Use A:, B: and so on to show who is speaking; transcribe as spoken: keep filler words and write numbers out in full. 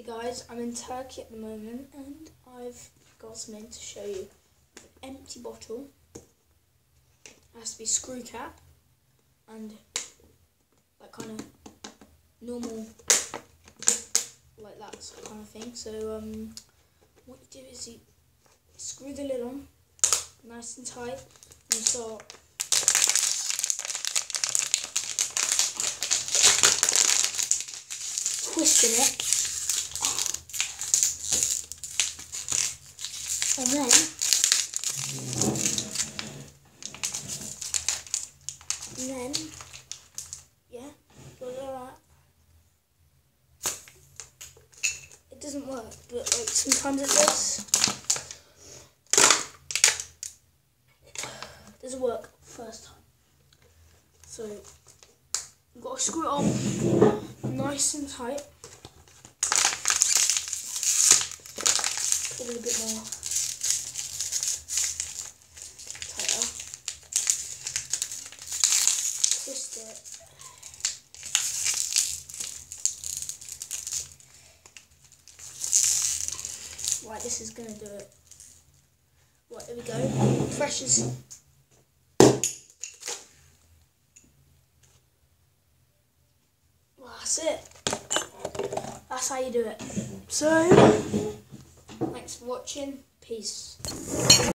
A: Guys, I'm in Turkey at the moment and I've got something to show you. An empty bottle. It has to be screw cap and like kind of normal, like that sort of kind of thing. So um, what you do is you screw the lid on nice and tight and you start twisting it. And then, and then, yeah, like that. It doesn't work, but like sometimes it does. It doesn't work first time. So you've got to screw it on nice and tight. A little bit more. Twist it. Right, this is gonna do it. Right, there we go. Pressure's. Well, that's it. That's how you do it. So, thanks for watching. Peace.